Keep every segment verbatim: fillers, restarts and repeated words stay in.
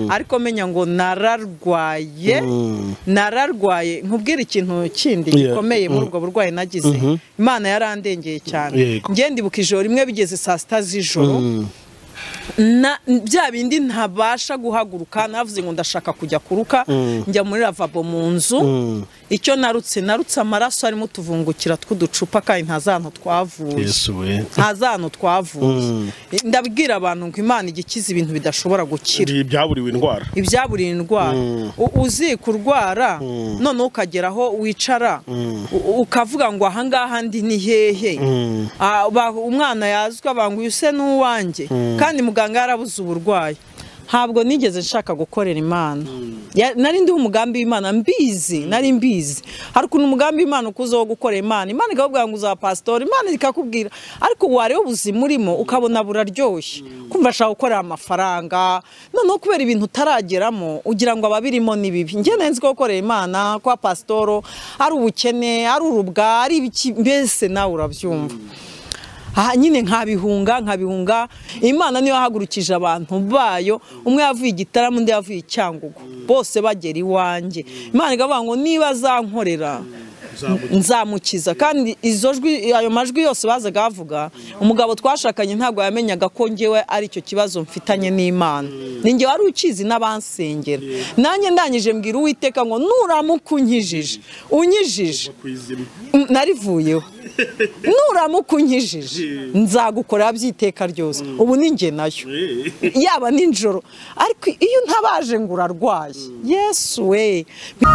ariko menya ngo nararwaye nararwaye nkubwira ikintu kindi gikomeye muri ubwo burwayi nagize Imana yarandengeye cyane ngende ibuka ijoro rimwe bigeze saa sita z'ijoro na bya bindi ntabasha guhaguruka navuze ngo ndashaka kujya kuruka njya muri lavabo mu nzu icyo narutse narutse amaraso arimo tuvungukira tw'uducupa kandi ntazantu twavuye ntazantu twavuye ndabwira abantu ngo Imana igikiza ibintu bidashobora gukira ibyaburiwe indwara ibyaburiwe indwara uzi kurwara none ukageraho wicara ukavuga ngo aha ngaha ndi ni hehe umwana yazwa banguye use n'uwanjye kandi muganga yarabuze uburwayi ntabwo nigeze nshaka gukorera Imana nari ndi umugambi w'Imana mbizi nari mbizi hari kuntu umugambi w'Imana ukuze wo gukorera Imana Imana ikakubwira ngo uzaba pastor Imana ikakubwira ariko wari ubuzima urimo ukabona buraryoshye kumva ashaka gukorera amafaranga none kubera ibintu utarageramo ugira ngo ababirimo ni bibi nge nenzi ko gukorera Imana kwa pastor ari ubukene ari urubwa ari ibiki mbese nawe urabyumva aha nyine nkabihunga nkabihunga Imana niyo yahagurukije abantu bayo umwe yavuye igitaramo undi yavuye icyangugu bose bagera iwanjye Imana igavuga ngo niba zankorera nzamukiza kandi izo jwi ayo majwi yose bazaga bavuga umugabo twashakanye ntabwo yamenyaga ko ngewe ari cyo kibazo mfitanye n'Imana ninge wari ukizi n'abansengera nanjye ndangije mbwira Uwiteka ngo nuramukunkijije unyijije narivuyeho nuramukunkijije nzagukora byiteka ryose ubu ninge nayo yaba ninjoro ariko iyo ntabaje ngo urarwaye Yesu we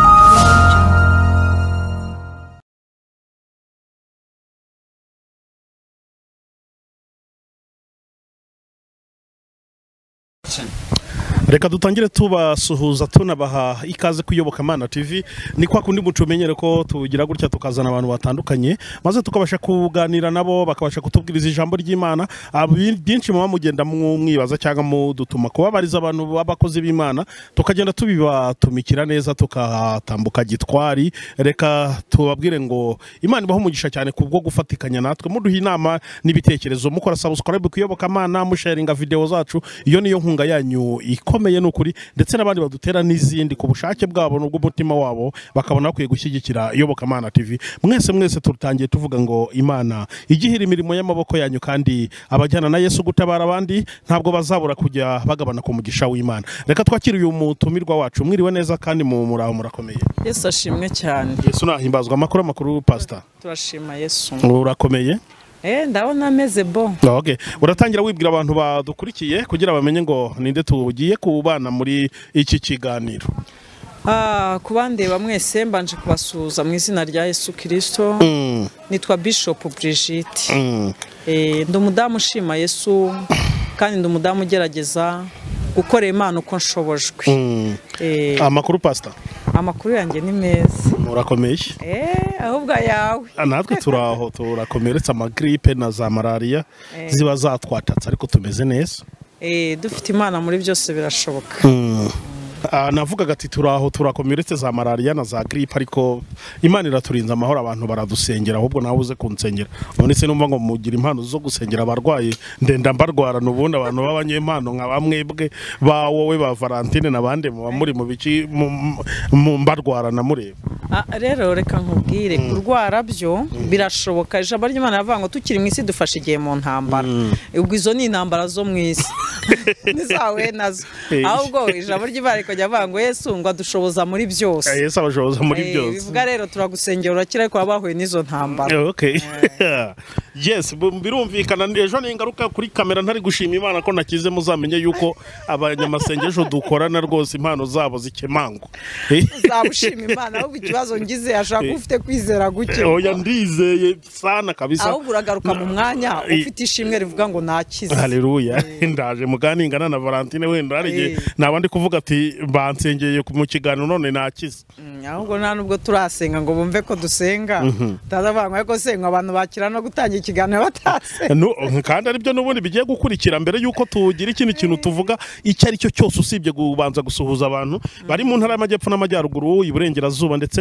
Reka dutangire tubasuhuza tunabaha ikaze kuyoboka Imana T V ni kwa kundi mucumenyere ko tugira gutya tukazana abantu batandukanye maze tukabasha kuganira nabo bakabasha kutubwiriza ijambo ry'Imana byinshi mu mugenda mwibaza cyangwa mu dutuma kubabariza abantu babakozi b'Imana tukagenda tubibatumikira neza tukatambuka gitwari reka tubabwire ngo Imana ibaho umugisha cyane kubwo gufatikanya natwe muduha inama n'ibitekerezo mukora subscribe kuyoboka Imana musharinga video zacu iyo niyo nkunga yanyu iko komeye nukuri ndetse nabandi badutera n'izindi ku bushake bwabo n'ubwo mutima wabo bakabona kwiye gushyigikira iyoboka Imana T V mwese mwese turutangiye tuvuga ngo Imana igihira imirimo y'amaboko yanyu kandi abajyana na Yesu gutabara abandi ntabwo bazabura kujya bagabana ku mugisha w'Imana reka twakire uyu mutumirwa wacu mwiriwe neza kandi mu muraho murakomeye Yesu ashimwe cyane Yesu nahimbazwa amakuru makuru pastor turashima Yesu urakomeye Eh ndabona ameze bo. Okay. Uratangira wibwira abantu badukurikiye kugira bamenye ngo ninde tugiye kubana muri iki kiganiro. Ah kubandeba mwese mbanje kubasuhuza mu izina rya Yesu Kristo. Mm. Nitwa Bishop Brigitte. Mm. Eh ndo mudamu ushima Yesu kandi ndo mudamu ugerageza gukorera Imana uko nshobojwe. Mm. Eh amakuru pastor. Amakuru yanjye ni meza. Murakomeye. Eh ahubwo yawe. Natwe turaho turakomeretse amagripe na za malaria eh. Ziba zatwatatse ariko tumeze neza. Eh dufite Imana muri byose birashoboka. Mm. Uh, navugaga ati turaho turakomeretse za malaria na za gripe ariko Imana iraturinza amahoro abantu baradusengera ahubwo nawe uze kunsengera none se numva ngo mugira impano zo gusengera abarwayi ndenda mbarwara nubundi abantu babanyempano nka bamwebwe ba wowe ba Valentine nabande mu muri mu biki mu mbarwara na mureba ah rero reka nkubwire mm. kurwara byo mm. birashoboka ijambo ry'Imana yavuga ngo tukiri mu isi dufashe igihe mu ntambara ubwo izo ni intambara zo mu isi nizawe nazo ahubwo ijambo ry'Imana kujya vango Yesu ngo adushoboza muri byose Yesu abashoboza muri byose bivuga rero turagusengera urakira ko abahuye nizo ntambara okay yes birumvikana ejo n'ingaruka kuri kamera ntari gushima Imana ko nakize muzamenye yuko abanyamasengesho dukorana rwose impano zabo zikemango zabushima Imana ahubwo ikibazo ngize ashaka ufite kwizera guke oya ndizeye sana kabisa ahubwo uragaruka mu mwanya ufite ishimwe rivuga ngo nakize haleluya ndaje muganingana na Valentine wenda arige nabandi kuvuga ati bansengeye mu kiganiro none nakize ahubwo nta nubwo turasenga ngo bumve ko dusenga tazavangwa ko senga abantu bakira no gutangira ikiganiro batase no kandi ari byo nubundi bigiye gukurikira mbere yuko tugira ikintu kintu tuvuga icyo ari cyo cyose usibye kubanza gusuhuza abantu bari mu ntara y'amajyepfo n'amajyaruguru iburengerazuba ndetse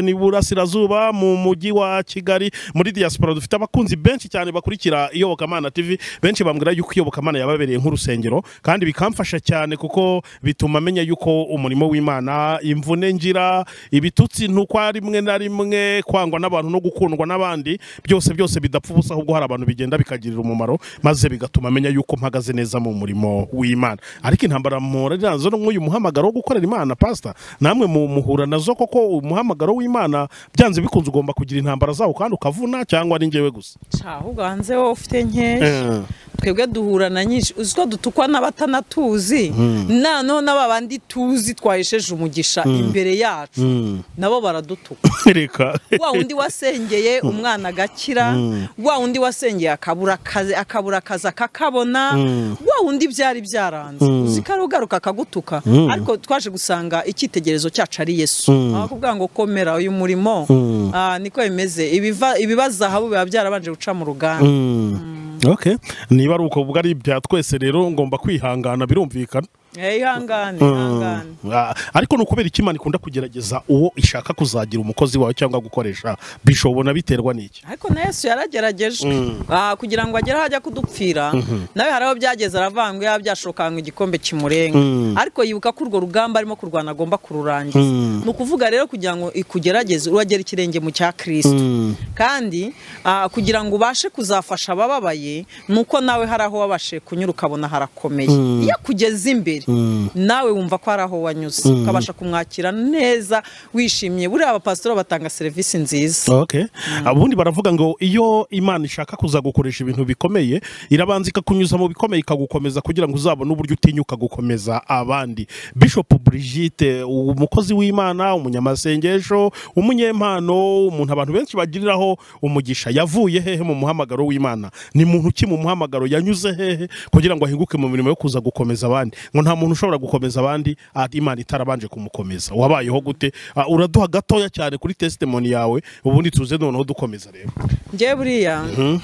ni burasirazuba mu mujyi wa Kigali muri diaspora dufite abakunzi benshi cyane bakurikira iyobokamana T V benshi bambwira yuko iyobokamana yababereye nk'urusengero kandi bikamfasha cyane kuko bituma menya yuko umurimo w'Imana imvune ngira ibitutsi ntuko ari rimwe na rimwe kwangwa n'abantu no gukundwa n'abandi byose byose bidapfa ubusa ahubwo hari abantu bigenda bikagirira umumaro maze bigatuma menya yuko mpagaze neza mu murimo w'Imana ariko intambara mpora nazo n'uyu muhamagaro wo gukorera Imana pastor namwe mu muhura nazo koko umuhamagaro w'Imana byanze bikunze ugomba kugira intambara zawo kandi ukavuna cyangwa ari ngewe gusa ahubwo hanze wowe ufite nke twebwe duhura na nyinshi uziko dutukwa n'abatanatuzi nano n'ababandi tuzi twahesheje umugisha imbere yacu nabo baradutuka reka wa undi wasengeye umwana gakira wa undi wasengeye akabura kaze akabura kaza kakabona wa undi byari byaranze uzikarugaruka akagutuka ariko twaje gusanga icyitegerezo cyacu ari Yesu akubwira ngo komera uyu murimo ah niko bimeze ibiva ibibaza habo biba byarabanje guca mu ruganda. Okay, niba ari uko bugari bya twese rero ngomba kwihangana birumvikana. Eh ihangane ihangane. Ariko nukubera iki Imana ikunda kugerageza uwo ishaka kuzagira umukozi wawe cyangwa gukoresha bishobona biterwa n'iki? Ariko na Yesu yaragerageje ah kugira ngo agere hajya kudupfira nawe haraho byageze aravangwe yabyashokanga igikombe kimurenga ariko yibuka ko urwo rugamba arimo kurwana agomba kururangiza nukuvuga rero kugira ngo ikugerageze uragera ikirenge mu cya Kristo kandi kugira ngo ubashe kuzafasha abababaye nuko nawe haraho wabashe kunyura ukabona harakomeye iyo kugeza imbere nawe wumva ko araho wanyuze ukabasha kumwakira neza wishimye buri abapasitoro batanga serivisi nziza. Okay, abundi baravuga ngo iyo Imana ishaka kuza gukoresha ibintu bikomeye irabanza ikakunyuza mu bikomeye ikagukomeza kugira ngo uzabone uburyo utinyuka gukomeza abandi. Bishop Brigitte umukozi w'Imana umunyamasengesho umunyempano umuntu abantu benshi bagiriraho umugisha yavuye hehe mu muhamagaro w'Imana ni muntu ki mu muhamagaro yanyuze hehe kugira ngo ahinguke mu mirimo yo kuza gukomeza abandi ngo nta muntu ushobora gukomeza abandi Imana itarabanje kumukomeza wabayeho gute uraduha gatoya cyane kuri testimony yawe ubundi tuze noneho dukomeza rero. Ngiye buriya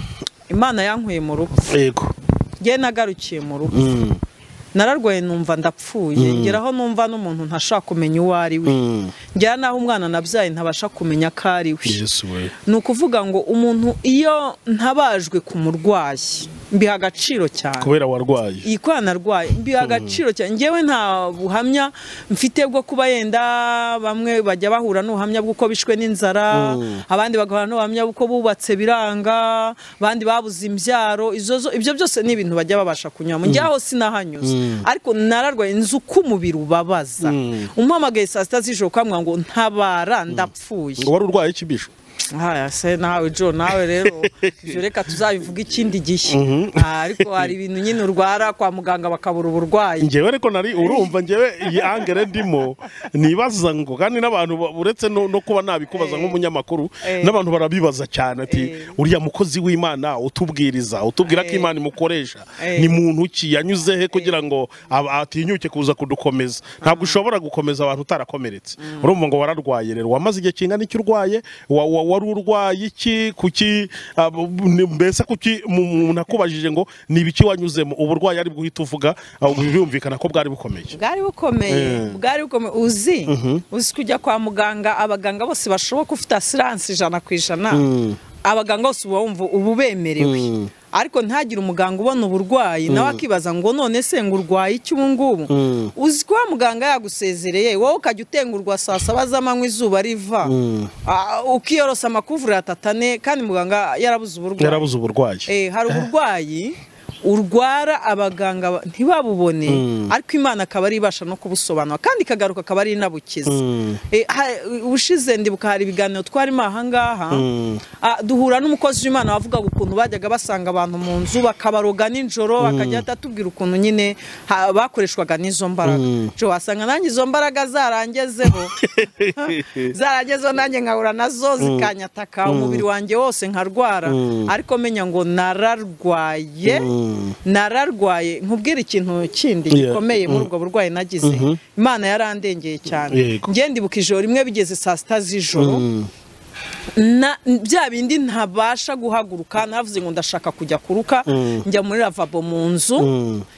Imana yankuye mu rupfu yego ngiye nagarukiye mu rupfu nararwaye numva ndapfuye ngeraho numva n'umuntu ntashaka kumenya uwo ari we ngera naho umwana nabyaye ntabasha kumenya ko ari we ni ukuvuga ngo umuntu iyo ntabajwe ku murwayi mbiha agaciro cyane kubera warwaye iyi kwa narwaye mbiha agaciro cyane ngewe nta buhamya mfite bwo kuba yenda bamwe bajya bahura n'ubuhamya bw'uko bishwe n'inzara abandi bagahura n'ubuhamya bw'uko bubatse biranga abandi babuze imbyaro ibyo byose ni ibintu bajya babasha kunyuramo njyaho sinahanyuze ariko nararwaye nzi uko umubiri ubabaza umpamagaye saa sita z'ijoro ukamubwira ngo ntabara ndapfuye ngo wari urwaye ikibisho haya se nawe Jo nawe rero reka tuzabivuga ikindi gihe ariko hari ibintu nyine urwara kwa muganga bakabura uburwayi ngewe ariko nari urumva ngewe iyi angere ndimo nibaza ngo kandi n'abantu uretse no kuba nabikubaza nk'umunyamakuru n'abantu barabibaza cyane ati uriya mukozi w'Imana utubwiriza utubwira ko Imana imukoresha ni muntu ki yanyuze he kugira ngo atinyuke kuza kudukomeza ntabwo ushobora gukomeza abantu utarakomeretse urumva ngo wararwaye rero wamaze igihe kingana icyo urwaye wari urwaye iki kuki mbese kuki umuntu akubajije ngo ni ibiki wanyuzemo uburwayi ari bwuhita uvuga birumvikana ko bwari bukomeye bwari bukomeye bwari bukomeye uzi uzi kujya kwa muganga abaganga bose bashoboka ufite asiranse ijana ku ijana abaganga bose uba wumva ubu bemerewe ariko ntagire umuganga ubona uburwayi nawe akibaza ngo none se ngo urwaye iki ubu ngubu uzi ko muganga yagusezereye wowe ukajya utengurwa saa saba z'amanywa izuba riva ukiyorosa amakuvuriro atatane kandi muganga yarabuze uburwayi yarabuze uburwayi hari uburwayi urwara abaganga ntibabubone ariko Imana akaba ari ibasha no kubusobanura kandi kagaruka akaba ari inabukiza ubushize ndibuka hari ibiganiro twarimo aha ngaha duhura n'umukozi w'Imana wavuga ukuntu bajyaga basanga abantu mu nzu bakabaroga nijoro bakajya atubwira ukuntu nyine bakoreshwaga n'izo mbaraga cyo wasanga nanjye izo mbaraga zarangezeho zarangezeho nanjye nkahura nazo zikanyataka umubiri wanjye wose nkarwara ariko menya ngo nararwaye nararwaye nkubwira ikintu kindi gikomeye muri ubwo burwayi nagize Imana yarandengeye cyane ngiye ndibuka ijoro rimwe bigeze saa sita z'ijoro na bya bindi ntabasha guhaguruka navuze ngo ndashaka kujya kuruka njya muri lavabo mu nzu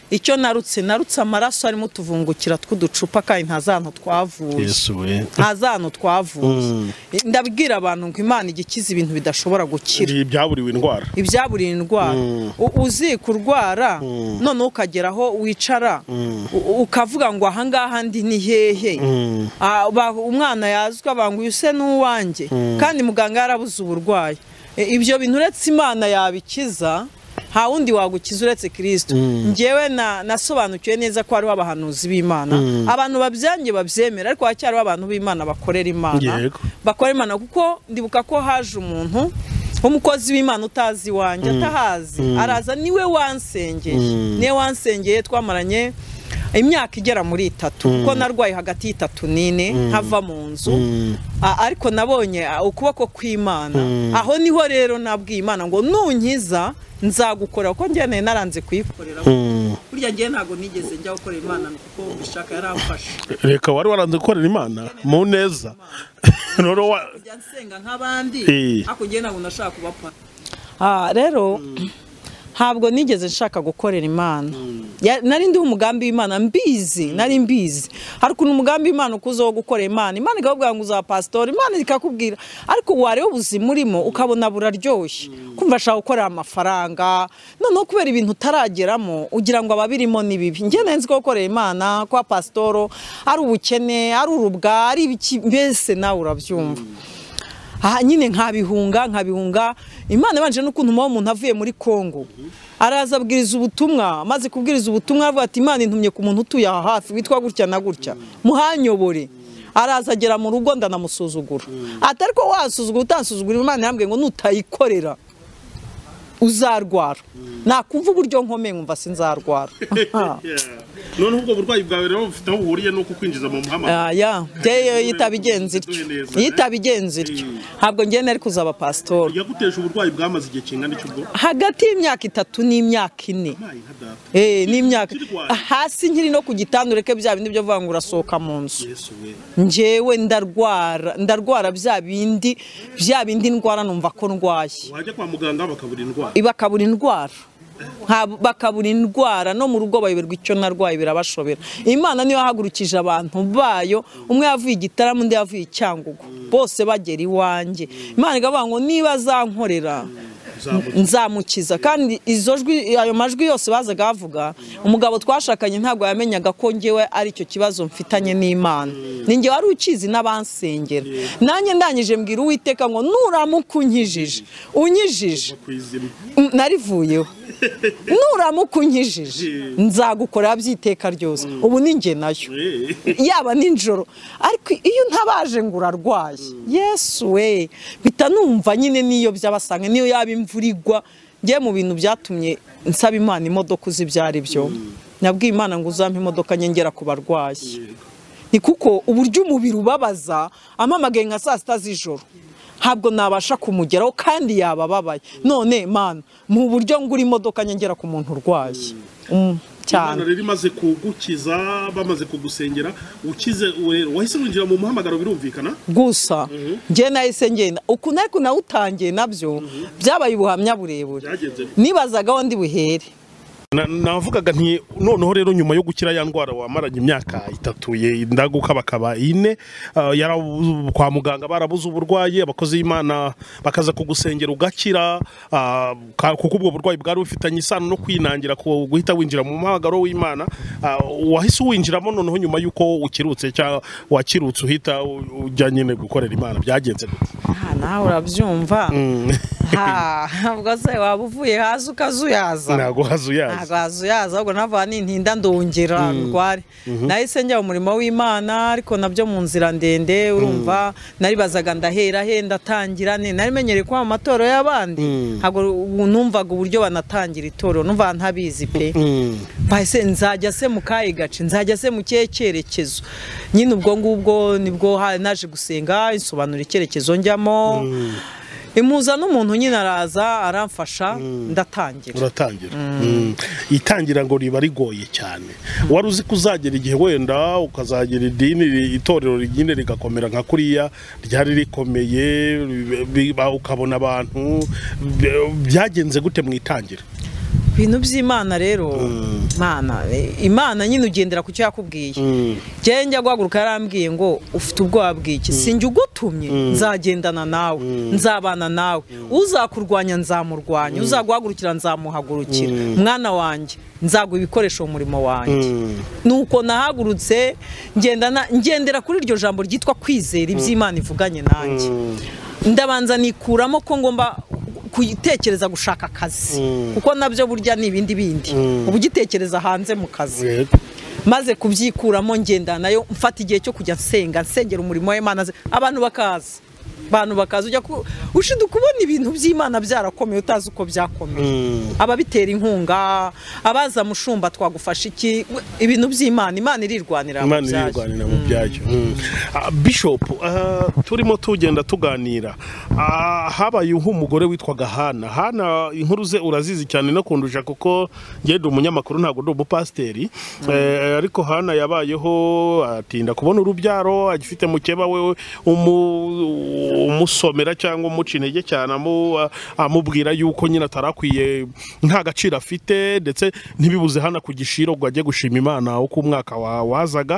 icyo narutse narutse amaraso arimo tuvungukira tw'uducupa kandi ntazantu twavuye Yesu we ntazantu twavuye ndabwira abantu ngo Imana igikiza ibintu bidashobora gukira ibyaburiwe indwara ibyaburiwe indwara uzi kurwara none ukageraho wicara ukavuga ngo aha ngaha ndi ni hehe umwana yazwa banguye use n'uwanjye kandi muganga yarabuze uburwayi ibyo bintu uretse Imana yabikiza ha wundi wagukiza uretse Kristo ngewe na nasobanukiwe neza ko ari abahanuzi b'Imana abantu babyange babyemera ariko hacyari abantu b'Imana bakorera Imana bakorera Imana kuko ndibuka ko haje umuntu umukozi w'Imana utazi wanjye atahazi araza niwe wansengeye niwe wansengeye twamaranye imyaka igera muri itatu kuko narwaye hagati y'itatu n'ine nkava mu nzu ariko nabonye ukuboko kw'Imana aho niho rero nabwiye Imana ngo nunkiza nzagukora uko njyane naranze kuyikorera burya ngiye ntago nigeze njya gukorera Imana kuko bishaka yaramfashe reka wari waranze gukorera Imana mu neza noro wa nsenga nk'abandi ako ngiye ntago nashaka kubapa ah rero ntabwo nigeze nshaka gukorera Imana nari ndi umugambi w'Imana mbizi nari mbizi ariko umugambi w'Imana ukuzo wo gukorera Imana Imana ikabwira ngo uza pastor Imana ikakubwira ariko wareo ubuzima urimo ukabona buraryoshye kumva ashaka gukorera amafaranga none kubera ibintu utarageramo ugira ngo ababirimo ni bibi nge nenzi ko gukorera Imana kwa pastor ari ubukene ari urubwa ari ibiki mbese nawe urabyumva aha nyine nkabihunga nkabihunga Imana banje n'ukuntu mu muntu avuye muri Kongo araza abwiriza ubutumwa maze kubwiriza ubutumwa avuga ati Imana intumye ku muntu utuye aha hafi witwa gutya na gutya muhanyobore araza agera mu rugo ndanamusuzugura atari ko wasuzugura utansuzugura Imana yambwiye ngo nutayikorera uzarwara nakumva uburyo nkome nkumva sinzarwara none ubwo burwayi bwawe rero bufite aho buhuriye no kukwinjiza mu muhamagaro ah ya de yitabigenze ityo yitabigenze ityo ntabwo ngiye nari kuzaba pastor yaguteje uburwayi bwamaze igihe kingana cy'ubwo hagati y'imyaka itatu n'imyaka ine eh n'imyaka hasi nkiri no kugitandureke bya bindi byo vuga ngo urasohoka mu nzu njewe ndarwara ndarwara bya bindi bya bindi ndwara numva ko ndwaye waje kwa muganga bakabura indwara ibakabura indwara bakabura indwara no mu rugo bayiberwa icyo narwaye birabashobera Imana niyo hagurukije abantu bayo umwe yavuye igitaramo undi yavuye icyangugu bose bagera iwanjye Imana igavuga ngo niba zankorera nzamukiza kandi izo jwi ayo majwi yose bazaga bavuga umugabo twashakanye ntabwo yamenyaga ko ngewe ari cyo kibazo mfitanye n'Imana ninge wari ukizi n'abansengera nanjye ndangije mbwira Uwiteka ngo nuramukunkijije unyijije narivuyeho nuramukunkijije nzagukora byiteka ryose ubu ninge nayo yaba ninjoro ariko iyo ntabaje ngo urarwaye Yesu we bitanumva nyine niyo byabasanga niyo yaba imvurigwa ngiye mu bintu byatumye nsaba Imana imodoka uzibyara ibyo nabwiye Imana ngo uzampe imodoka nyengera ku barwayi ni kuko uburyo umubiri ubabaza amamagaye nka saa sita z'ijoro ntabwo nabasha kumugeraho kandi yabababaye none Imana mu buryo ngura imodoka nyengera ku muntu urwaye cyane rero imaze kugukiza bamaze kugusengera ukize wahise winjira mu muhamagaro birumvikana gusa nge nahise ngenda uku nako nawutangiye nabyo byabaye ubuhamya burebure nibazagaho ndi buhere navugaga nti noneho rero nyuma yo gukira ya ndwara wamaranye imyaka itatu ye ndaguka bakaba ine kwa muganga barabuze uburwayi abakozi y'Imana bakaza kugusengera ugakira kuko ubwo burwayi bwari bufitanye isano no kwinangira guhita winjira mu muhamagaro w'Imana wahise winjiramo noneho nyuma yuko ukirutse cyangwa wakirutse uhita ujya nyine gukorera Imana byagenze aha nawe urabyumva ha ubwo se waba uvuye hasi ukazuyaza ntago hazuyaza ntago hazuyaza ahubwo nava nintinda ndongera ndware nahise njya mu murimo w'Imana ariko nabyo mu nzira ndende urumva naribazaga ndahera he ndatangira ne nari menyereye kwa amatoro y'abandi ntago numvaga uburyo banatangira itoro numva ntabizi pe bahise nzajya se mu kayi gace nzajya se mu cyerekezo nyine ubwo ngubwo nibwo naje gusenga insobanura icyerekezo njyamo imuza n'umuntu nyine araza aramfasha ndatangira uratangira itangira ngo riba rigoye cyane wari uzi kuzagera igihe wenda ukazagira idini itorero rigine rigakomera nka kuriya ryari rikomeye ukabona abantu byagenze gute mu itangira ibintu by'Imana rero Imana Imana nyine ugendera ku cyo yakubwiye je njya guhaguruka yarambwiye ngo ufite ubwoba bw'iki sinjye ugutumye nzagendana nawe nzabana nawe uzakurwanya nzamurwanya uzaguhagurukira nzamuhagurukira mwana wanjye nzaguha ibikoresho mu murimo wanjye nuko nahagurutse ngendana ngendera kuri iryo jambo ryitwa kwizera iby'Imana ivuganye nanjye ndabanza nikuramo ko ngomba kuyitekereza gushaka akazi kuko nabyo burya ni ibindi bindi ubugitekereza hanze mu kazi maze kubyikuramo ngenda nayo mfata igihe cyo kujya nsenga nsengera umurimo w'Imana abantu bakaza abantu bakaza ujya ushinzwe kubona ibintu by'Imana byarakomeye utazi uko byakomeye ababitera inkunga abaza mushumba twagufasha iki ibintu by'Imana Imana irirwanira mu byayo mu byayo Bishop turimo tugenda tuganira habaye umugore witwaga Hana Hana inkuru ze urazizi cyane no kundusha kuko ngende umunyamakuru ntago ndi umupasteri ariko Hana yabayeho atinda kubona urubyaro agifite mukeba we umusomera cyangwa umuca intege cyane amubwira yuko nyine atarakwiye nta gaciro afite ndetse ntibibuze Hana ku gishiro ngo ajye gushima Imana uko umwaka wazaga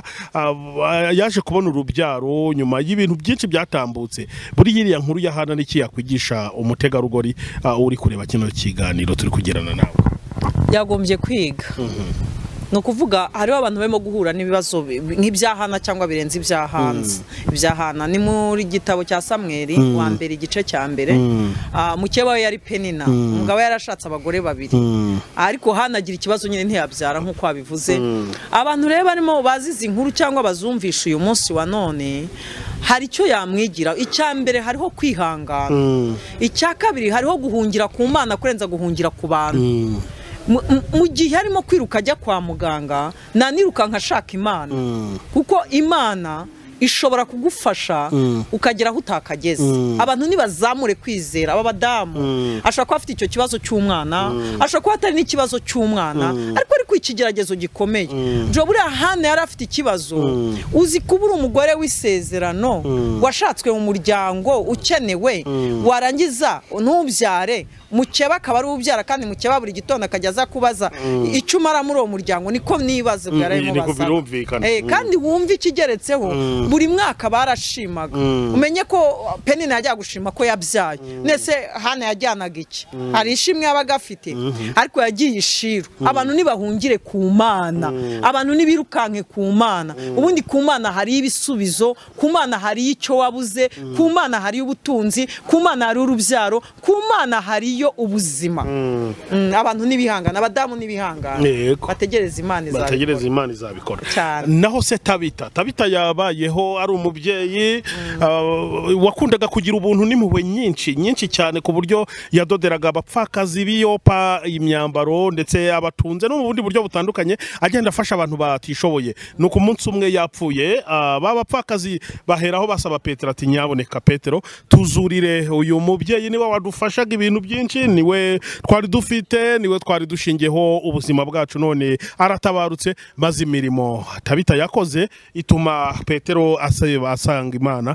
yaje kubona urubyaro nyuma y'ibintu byinshi byatambutse buri yiriya nkuru ya Hana n'iki yakwigisha umutegarugori uri kureba kino kiganiro turi kugirana nawe yagombye kwiga no kuvuga hariho abantu barimo guhura n'ibibazo nk'ibyahana cyangwa birenze ibyahanze ibyahana ni muri gitabo cya Samweli wa mbere igice cya mbere mukeba we yari Penina umugabo yarashatse abagore babiri ariko Hana agira ikibazo nyine ntiyabyara nkuko wabivuze abantu rero barimo bazize inkuru cyangwa bazumvisha uyu munsi wa none hari icyo yamwigira icya mbere hariho kwihangana icya kabiri hariho guhungira ku Mana kurenza guhungira ku bantu mu gihe harimo kwiruka ajya kwa muganga naniruka nkashaka Imana kuko Imana ishobora kugufasha ukagera aho utakageze abantu nibazamure kwizera aba badamu ashaka ko afite icyo kibazo cy'umwana ashaka ko atari n'ikibazo cy'umwana ariko ari kwikigeragezo gikomeye jo buri Hana yari afite ikibazo uzi kubura umugore w'isezerano washatswe mu muryango ukenewe warangiza ntubyare mukeba akaba ari ubyara kandi mukeba buri gitondo akajya aza kubaza icyo umara muri uwo muryango niko nibaze bwarayemo baza eh kandi wumva ikigeretseho buri mwaka barashimaga umenye ko Penina yajya gushima ko yabyaye nese Hana yajyanaga iki hari ishimwe yabaga afite ariko yagiye ishiru abantu nibahungire ku Mana abantu nibirukanke ku Mana ubundi ku Mana hari ibisubizo ku Mana hari icyo wabuze ku Mana hari ubutunzi ku Mana hari urubyaro ku Mana hari yo ubuzima abantu nibihangana abadamu nibihangana bategereza Imana izabikora bategereza Imana izabikora naho se Tabita Tabita yabayeho ari umubyeyi wakundaga kugira ubuntu n'impuhwe nyinshi nyinshi cyane ku buryo yadoderaga abapfakazi biyopa imyambaro ndetse abatunze no mu bundi buryo butandukanye agenda afasha abantu batishoboye nuko umunsi umwe yapfuye baba bapfakazi baheraho basaba Petero ati nyaboneka Petero tuzurire uyu mubyeyi niwe wadufashaga ibintu byinshi niwe twari dufite niwe twari dushingiyeho ubuzima bwacu none aratabarutse maze imirimo Tabita yakoze ituma Petero asanga Imana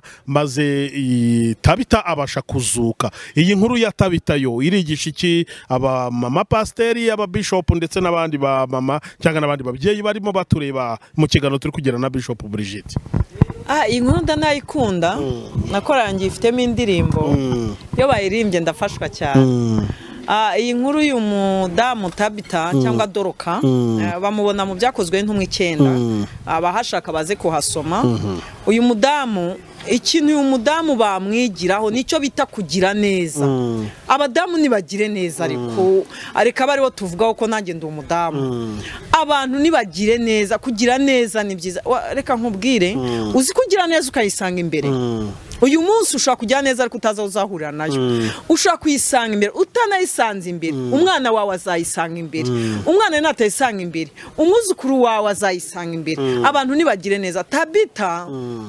maze Tabita abasha kuzuka iyi nkuru ya Tabita yo irigisha iki aba mama pasteri aba bishop ndetse n'abandi ba mama cyangwa n'abandi babyeyi barimo batureba mu kiganiro turi kugira na Bishop Brigitte ah inkuru ndanayikunda nakorangiye ifitemo indirimbo yo bayirimbye ndafashwa cyane ah iyi nkuru y'umudamu Tabita cyangwa Doroka bamubona mu byakozwe ntumwe icyenda abahashaka baze kuhasoma uyu mudamu ikintu uyu mudamu bamwigiraho nicyo bita kugira neza abadamu nibagire neza ariko areka bariho tuvugaho ko nanjye ndi umudamu abantu nibagire neza kugira neza ni byiza reka nkubwire uzi kugira neza ukayisanga imbere uyu munsi ushaka kujya neza ariko utaza uzahurira nayo ushaka kuyisanga imbere utanayisanze imbere umwana wawe azayisanga imbere umwana natayisanga imbere umuzukuru wawe azayisanga imbere abantu nibagire neza Tabita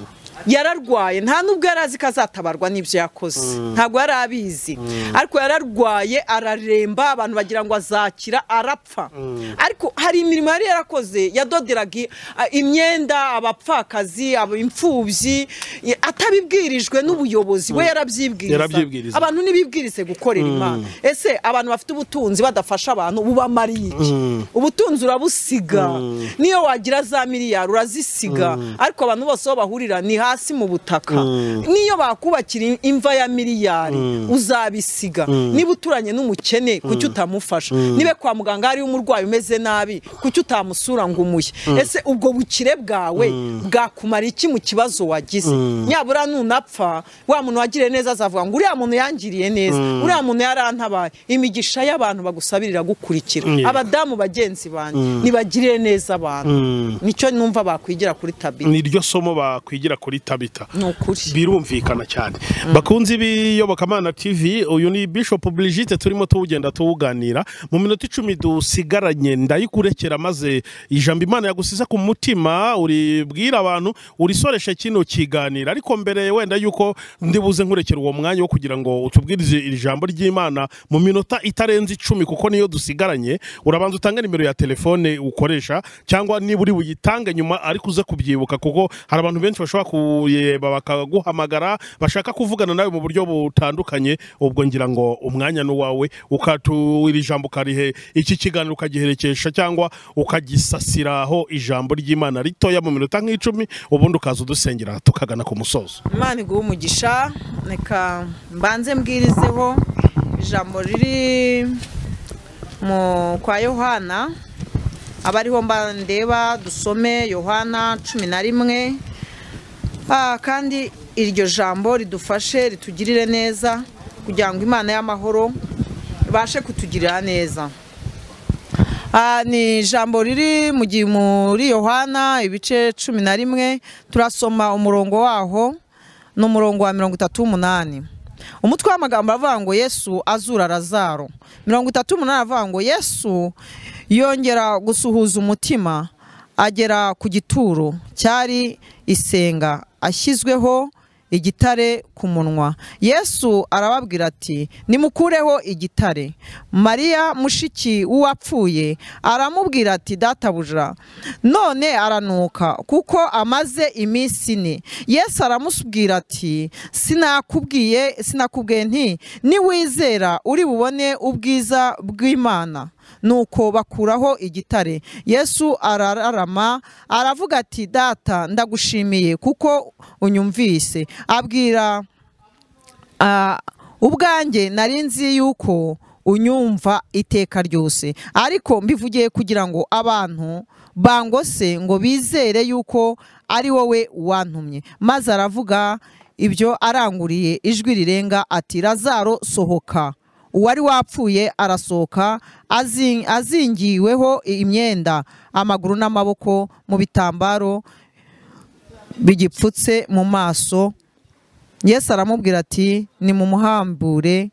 yararwaye nta nubwo yarazi ko azatabarwa n'ibyo yakoze ntabwo yari abizi ariko yararwaye araremba abantu bagira ngo azakira arapfa ariko hari imirimo yari yarakoze yadoderaga imyenda abapfakazi abimfubyi atabibwirijwe n'ubuyobozi we yarabyibwiriza abantu nibibwirize gukorera Imana ese abantu bafite ubutunzi badafasha abantu bubamariye iki ubutunzi urabusiga niyo wagira za miliyari urazisiga ariko abantu bose bo bahurira ni hasi mu butaka niyo bakubakira imva ya miliyari uzabisiga niba uturanye n'umukene kuki utamufasha nibe kwa muganga hari umurwayi umeze nabi kuki utamusura ngo umuye ese ubwo bukire bwawe bwakumara iki mu kibazo wagize nyabura nunapfa wa muntu wagiriye neza azavuga ngo uriya muntu yangiriye neza uriya muntu yarantabaye imigisha y'abantu bagusabirira gukurikira abadamu bagenzi banje nibagirire neza abantu nicyo numva bakwigira kuri Tabita niryo somo bakwigira kuri Tabita nukuri birumvikana cyane bakunzi biyobokamana T V uyu ni Bishop Brigitte turimo tuwugenda tuwuganira mu minota icumi dusigaranye ndayikurekera maze ijambo Imana yagusiza ku mutima uri bwira abantu urisoreshe kino kiganira ariko mbere wenda yuko ndibuze nkurekera uwo mwanya wo kugira ngo utubwirize iri jambo ry'Imana mu minota itarenze icumi kuko niyo dusigaranye urabanza utanga nimero ya telefone ukoresha cyangwa niba uri buyitange nyuma ariko uze kubyibuka kuko hari abantu benshi bashobora kuyeba bakaguhamagara bashaka kuvugana nawe mu buryo butandukanye ubwo ngira ngo umwanya n'uwawe ukatuwira ijambo karihe iki kiganiro ukagiherekesha cyangwa ukagisasiraho ijambo ry'Imana ritoya mu minota nk'icumi ubundi ukaza udusengera tukagana ku musozo. Imana iguhe umugisha neka mbanze mbwirizeho ijambo riri mu kwa Yohana abariho mbandeba dusome Yohana cumi na rimwe ah kandi iryo jambo ridufashe ritugirire neza kugira ngo Imana y'amahoro ibashe kutugirira neza. Ah ni jambo riri mu gihe muri Yohana ibice cumi na rimwe turasoma umurongo waho no murongo wa mirongo itatu n'umunani. Umutwe w'amagambo avuga ngo Yesu azura Lazaro. mirongo itatu n'umunani avuga ngo Yesu yongera gusuhuza umutima agera ku gituro cyari isenga ashyizweho igitare ku munwa. Yesu arababwira ati nimukureho igitare. Mariya mushiki w'uwapfuye aramubwira ati databuja none aranuka kuko amaze iminsi ine. Yesu aramusubwira ati sinakubwiye sinakubwiye nti niwizera uri bubone ubwiza bw'Imana. Nuko bakuraho igitare. Yesu arararama aravuga ati data ndagushimiye kuko unyumvise. Abwira uh, ubwanjye narinzi yuko unyumva iteka ryose ariko mbivugiye kugira ngo abantu bangose ngo bizere yuko ari wowe wantumye. Maze aravuga ibyo aranguriye ijwi rirenga ati Lazaro sohoka. Uwari wapfuye arasohoka azingiweho imyenda amaguru n'amaboko mu bitambaro bigipfutse mu maso. Yesu aramubwira ati nimumuhambure.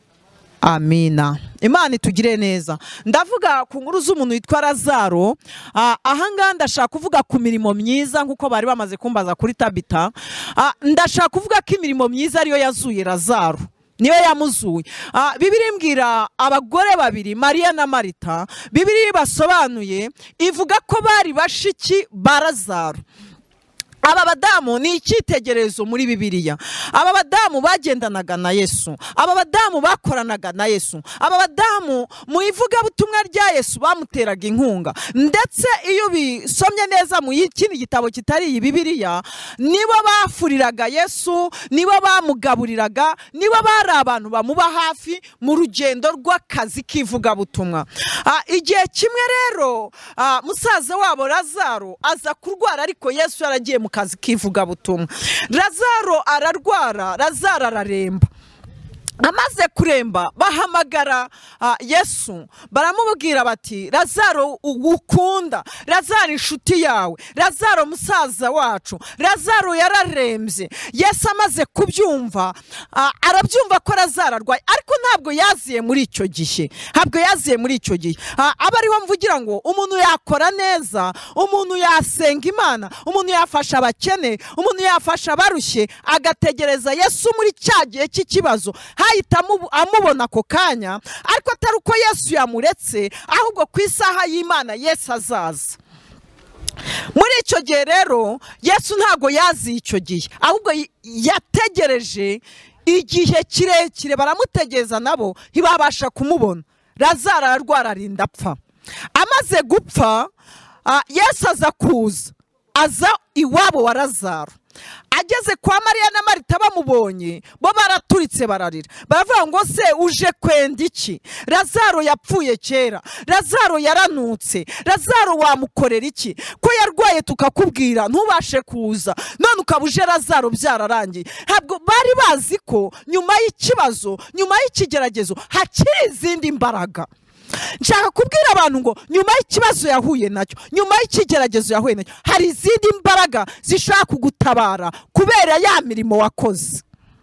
Amina. Imana itugire neza. Ndavuga ku nkuru z'umuntu witwa Lazaro. Ahangaha ndashaka kuvuga ku mirimo myiza nkuko bari bamaze kumbaza kuri Tabita. Ndashaka kuvuga ko imirimo myiza ariyo yazuye Lazaro. Niyo yamuzuye. Bibiliya imbwira abagore babiri Mariya na Marita. Bibiliya basobanuye ivuga ko bari bashiki ba Lazaro. Aba badamu ni icyitegererezo muri Bibiliya. Aba badamu bagendanaga na Yesu. Aba badamu bakoranaga na Yesu. Aba badamu mu ivuga butumwa rya Yesu bamuteraga inkunga. Ndetse iyo bisomye neza mu ikindi gitabo kitari iyi Bibiliya, nibo bafuriraga Yesu, nibo bamugaburiraga, nibo bari abantu bamuba hafi mu rugendo rw'akazi k'ivuga butumwa. Igihe kimwe rero musaza wabo Lazaro aza kurwara ariko Yesu yaragiye mu kazi kivuga butumwa. Lazaro ararwara, Lazaro araremba. amaze kuremba bahamagara uh, Yesu baramubwira bati Lazaro ugukunda, Lazaro inshuti yawe, Lazaro musaza wacu, Lazaro yararembye. Yesu amaze kubyumva uh, arabyumva ko Lazaro arwaye, ariko ntabwo yaziye muri icyo gihe, ntabwo yaziye muri icyo gihe. uh, aba ariho mvugira ngo umuntu yakora neza, umuntu yasenga Imana, umuntu yafasha abakene, umuntu yafasha abarushye, agategereza Yesu muri cya gihe cy'ikibazo, hahita amubona ako kanya, ariko atari uko Yesu yamuretse, ahubwo ku isaha y'Imana Yesu azaza. Muri icyo gihe rero Yesu ntago yazi icyo gihe, ahubwo yategereje igihe kirekire, baramutegereza nabo ntibabasha kumubona. Lazaro ararwara arinda apfa. Amaze gupfa uh, Yesu aza kuza, aza iwabo wa Lazaro. Ageze kwa Mariya na Marita bamubonye, bo baraturitse bararira, baravuga ngo se uje kwenda iki? Lazaro yapfuye kera, Lazaro yaranutse, Lazaro wamukorera iki? Ko yarwaye tukakubwira ntubashe kuza, none ukabuje Lazaro byararangiye. Ntabwo bari bazi ko nyuma y'ikibazo, nyuma y'ikigeragezo hakiri izindi mbaraga. Nshaka kubwira abantu ngo nyuma y'ikibazo yahuye nacyo, nyuma y'ikigeragezo yahuye nacyo, hari izindi mbaraga zishaka kugutabara kubera ya mirimo wakoze.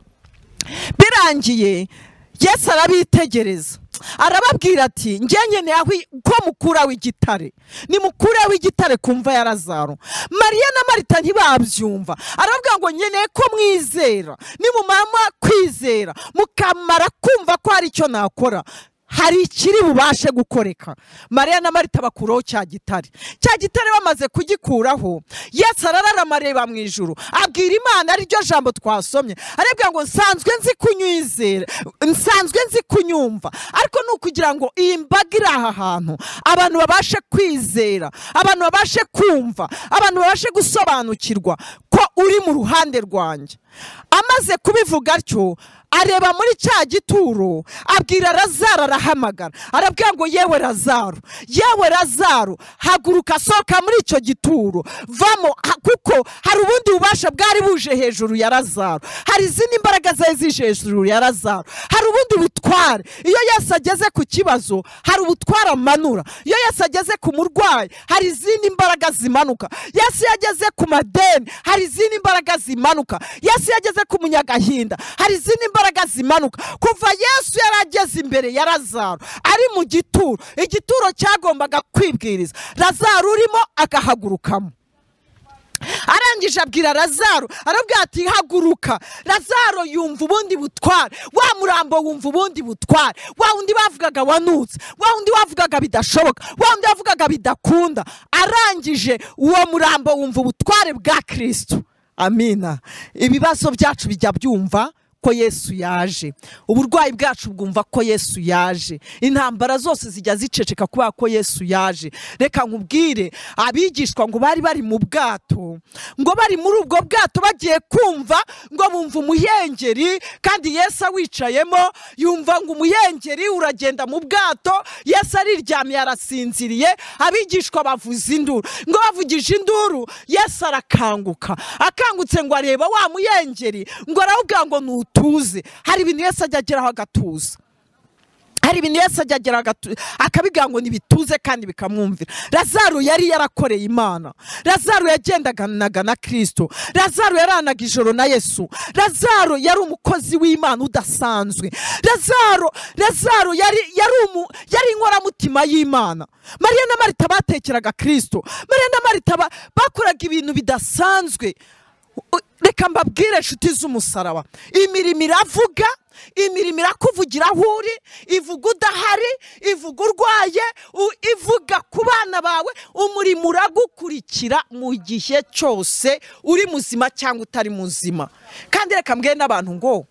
Birangiye Yesu arabitegereza, arababwira ati ngenye nawe ko mukura w'igitare, ni mukura w'igitare kumva ya Lazaro. Mariya na Marita ntibabyumva, arababwira ngo nyeneye ko mwizera, ni mumama kwizera mukamara kumva ko hari icyo nakora, hari ikiri bubashe gukoreka. Mariya na Marita bakuraho cya gitare, cya gitare bamaze kugikuraho, Yesu arararama areba mu ijuru, abwira Imana ari ryo jambo twasomye, arabwira ngo nsanzwe nzi kunyizera, nsanzwe nzi kunyumva, ariko ni ukugira ngo iyi mbaga iri aha hantu abantu babashe kwizera, abantu babashe kumva, abantu babashe gusobanukirwa ko uri mu ruhande rwanjye. Amaze kubivuga atyo, areba muri cya gituro, abwira Lazaro, arahamagara, arabwira ngo yewe Lazaro, yewe Lazaro, haguruka sohoka muri icyo gituro, vamo, kuko hari ubundi bubasha bwari buje hejuru ya Lazaro, hari izindi mbaraga zari zije hejuru ya Lazaro, hari ubundi butware. Iyo Yesu ageze ku kibazo hari ubutware amanura, iyo Yesu ageze ku murwayi hari izindi mbaraga zimanuka, Yesu yageze ku madeni hari izindi mbaraga zimanuka, Yesu yageze ku munyagahinda hari izindi mbaraga zimanuka. Kuva Yesu yarageze imbere ya Lazaro ari mu gituro, igituro cyagombaga kwibwiriza, Lazaro urimo agahagurukamo. Arangije abwira Lazaro, arabwira ati haguruka. Lazaro yumva ubundi butware, wa murambo wumva ubundi butware, wa undi bavugaga wanutse, wa undi wavugaga bidashoboka, wa undi wavugaga bidakunda. Arangije uwo murambo wumva ubutware bwa Kristo. Amina. Ibibazo byacu bijya byumva ko Yesu yaje, uburwayi bwacu bwumva ko Yesu yaje, intambara zose zijya ziceceka kuba ko Yesu yaje. Reka nkubwire, abigishwa ngo bari bari mu bwato, ngo bari muri ubwo bwato bagiye kumva ngo bumva umuhengeri, kandi Yesu awicayemo, yumva ngo umuhengeri uragenda mu bwato, Yesu ariryamye arasinziriye, abigishwa bavuza induru, ngo bavugije induru Yesu arakanguka, akangutse ngo areba wa muhengeri, ngo arawubwira ngo nu tuze. Hari ibintu Yesu ajya ageraho agatuza, hari ibintu Yesu ajya ageraho akabigira ngo nibituze kandi bikamwumvira. Lazaro yari yarakoreye Imana, Lazaro yagendanaga na Kristo, Lazaro yaranaga ijoro na Yesu, Lazaro yari umukozi w'Imana udasanzwe, Lazaro Lazaro yari yari umu yari inkoramutima y'Imana. Mariya na Marita batekeraga Kristo, Mariya na Marita bakoraga ibintu bidasanzwe. Reka mbabwire inshuti z'umusaraba, imirimo iravuga, imirimo irakuvugira aho uri, ivuga udahari, ivuga urwaye, ivuga ku bana bawe, umurimo uragukurikira mu gihe cyose uri muzima cyangwa utari muzima. Kandi reka mbwire n'abantu ngo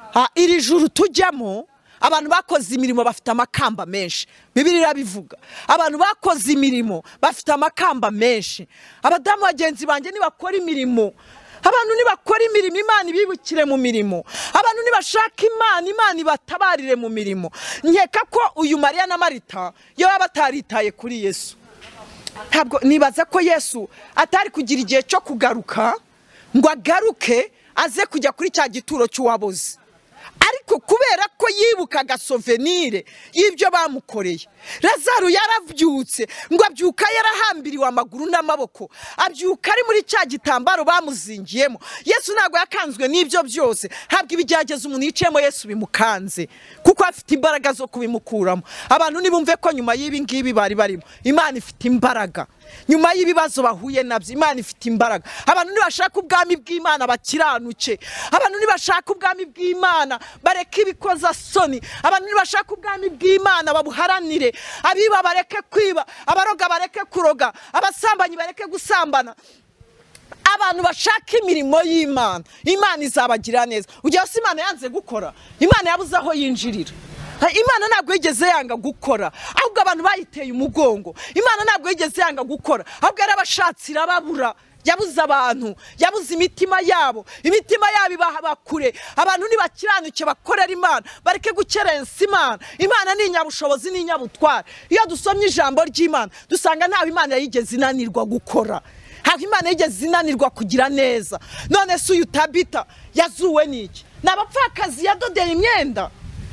iri juru tujyamo, abantu bakoze imirimo bafite amakamba menshi. Bibiliya irabivuga, abantu bakoze imirimo bafite amakamba menshi. Abadamu bagenzi banjye nibakora imirimo, abantu nibakora imirimo, Imana ibibukire mu mirimo. Abantu nibashaka Imana, Imana ibatabarire mu mirimo. Nkeka ko uyu Mariya na Marita yo bataritaye kuri Yesu. Ntabwo nibaza ko Yesu atari kugira igihe cyo kugaruka ngo agaruke aze kujya kuri cya gituro cy'uwaboze. Ariko kubera ko yibukaga souvenir y'ibyo bamukoreye. Lazaro yaravyutse ngo abyuka yarahambiriwe amaguru n'amaboko, abyuka ari muri cya gitambaro bamuzingiyemo. Yesu ntago yakanzwe n'ibyo byose, habwa ibijyageza umuntu yiciyemo Yesu bimukanze kuko afite imbaraga zo kubimukuramo. Abantu nibumve ko nyuma y'ibi ngibi bari barimo Imana ifite imbaraga, nyuma y'ibibazo bahuye nabyo Imana ifite imbaraga. Abantu nibashaka ubwami bw'Imana bakiranuke, abantu nibashaka ubwami bw'Imana bareke ibikoza soni, abantu nibashaka ubwami bw'Imana babuharanire, abiba bareke kwiba, abaroga bareke kuroga, abasambanyi bareke gusambana. Abantu bashaka imirimo y'Imana, Imana izabagira neza. Ujya se Imana yanze gukora, Imana yabuze aho yinjirira. Imana ntabwo yigeze yanga gukora, ahubwo abantu bayiteye umugongo. Imana ntabwo yigeze yanga gukora, ahubwo yarabashatsira babura. Yabuze abantu, yabuze imitima yabo, imitima yabo ibakure. Abantu nibakiranuke bakorera Imana, bareke gukerensa Imana. Imana ni inyabushobozi, ni inyabutware. Iyo dusomye ijambo ry'Imana dusanga ntawe Imana yigeze inanirwa gukora, ntawe Imana yigeze inanirwa kugira neza. None se uyu Tabita yazuwe n'iki? N'abapfakazi yadodeye imyenda,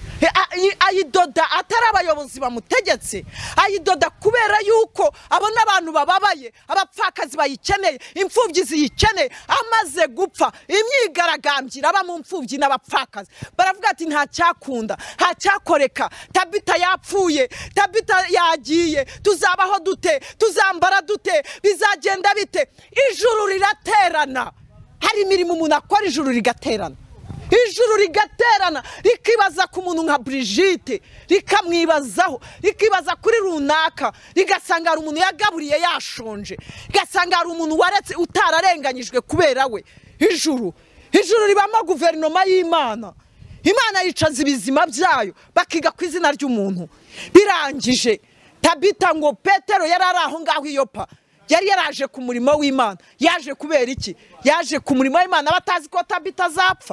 ayidoda atari abayobozi bamutegetse, ayidoda kubera yuko abona abantu bababaye, abapfakazi bayikeneye, imfubyi ziyikeneye. Amaze gupfa imyigaragambira aba mu mfubyi n'abapfakazi baravuga ati nta cyakunda, nta cyakoreka. Tabita yapfuye, Tabita yagiye, tuzabaho dute, tuzambara dute, bizagenda bite? Ijuru riraterana. Hari imirimo umuntu akora ijuru rigaterana, ijuru rigaterana rikibaza ku muntu nka Brigitte, rikamwibazaho, rikibaza kuri runaka, rigasanga hari umuntu yagaburiye yashonje, rigasanga hari umuntu waretse utararenganyijwe kubera we. Ijuru ijuru ribamo guverinoma y'Imana. Imana yicaza ibizima byayo bakiga ku izina ry'umuntu. Birangije Tabita ngo Petero yarari aho ngaho Yopa, yari yaraje ku murimo w'Imana. Yaje kubera iki? Yaje ku murimo w'Imana batazi ko Tabita azapfa.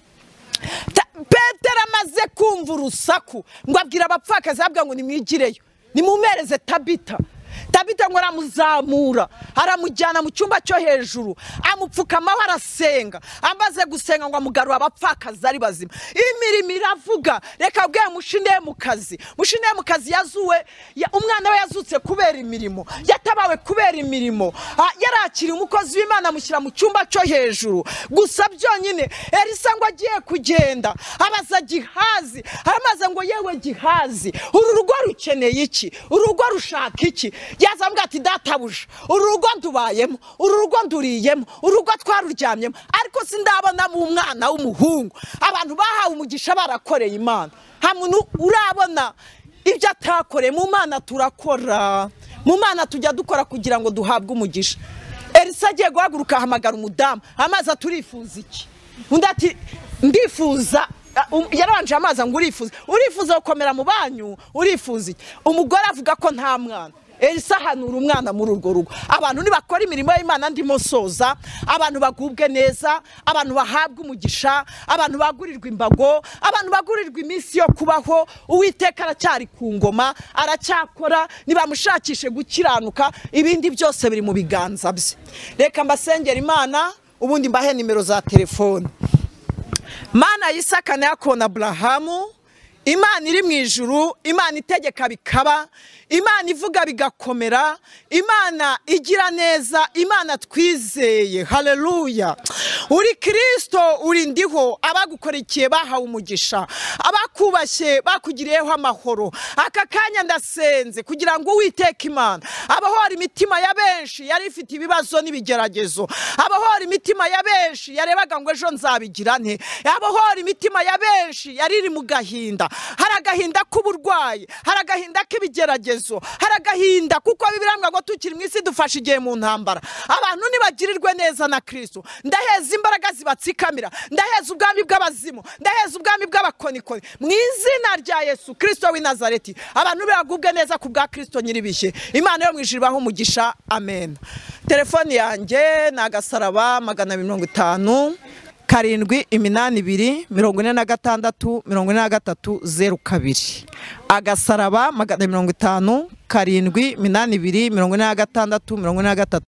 Petero amaze kumva urusaku ngo abwira abapfakazi ababwira ngo nimwigireyo, nimumereze Tabita. Tabita ngo aramuzamura, aramujyana mu cyumba cyo hejuru, amupfukamaho arasenga. Amaze gusenga ngo amugarura abapfakazi ari bazima. Imirimo iravuga. Reka bwe mushinde mu kazi, mushinde mu kazi yazuwe, umwana we yazutse kubera imirimo, yatabawe kubera imirimo. Yarakiri umukozi w'Imana amushyira mu cyumba cyo hejuru. Gusa byonyine Elisa ngo agiye kugenda abaza Gihazi, aramaze ngo yewe Gihazi, uru rugo rukeneye iki? Urugo rushaka iki? Yazambwa ati databuja, urugo ndubayemo, urugo nduriyemo, urugo twaruryamyemo, ariko sindabona mu mwana w'umuhungu. Abantu bahawe umugisha barakoreye Imana. Ha muntu urabona ibyo atakoreye mu Mana turakora. Mu Mana tujya dukora kugira ngo duhabwe umugisha. Elisa agiye guhaguruka ahamagara umudamu, amazi turifuza iki? Undi ati ndifuza. Yaranje amazi ngo urifuza, urifuza gukomera mu banyu, urifuza iki? Umugore avuga ko nta mwana. Elisa hanura umwana muri urwo rugo. Abantu nibakora imirimo y'Imana ndimo soza, abantu bagubwe neza, abantu bahabwa umugisha, abantu bagurirwa imbago, abantu bagurirwa iminsi yo kubaho. Uwiteka aracyari ku ngoma, aracyakora. Nibamushakishe gukiranuka, ibindi byose biri mu biganza bye. Reka mbasengera Imana, ubundi mbahe nimero za telefone. Mana y'Isaka na Yakobo na Aburahamu, Imana iri mu ijuru, Imana itegeka bikaba, Imana ivuga bigakomera, Imana igira neza, Imana twizeye. Haleluya. Uri Kristo, uri ndiho, abagukorikiye bahawe umugisha, abakubashye bakugiriyeho amahoro. Aka kanya ndasenze kugira ngo Uwiteka Imana abahora imitima ya benshi yari ifite ibibazo n'ibigeragezo, abahora imitima ya benshi yarebaga ngo ejo nzabigira nte, abahora imitima ya benshi yari iri mu gahinda. Hari agahinda k'uburwayi, hari agahinda k'ibigeragezo, hari agahinda kuko Bibiliya ngo tukiri mu isi dufashe igihe mu ntambara. Abantu nibagirirwe neza na Kristo, ndaheza imbaraga zibatsikamira, ndaheza ubwami bw'abazimu, ndaheza ubwami bw'abakonikoni mu izina rya Yesu Kristo w'i Nazareti. Abantu bagubwe neza ku bwa Kristo nyiribishye. Imana yo mu ijuru ibahe umugisha. Amen. Telefone yanjye ni agasaraba magana mirongo itanu karindwi iminani ibiri mirongo ine na gatandatu mirongo ine na gatatu zeru kabiri. Agasaraba magana mirongo itanu karindwi iminani ibiri mirongo ine na gatandatu mirongo ine na gatatu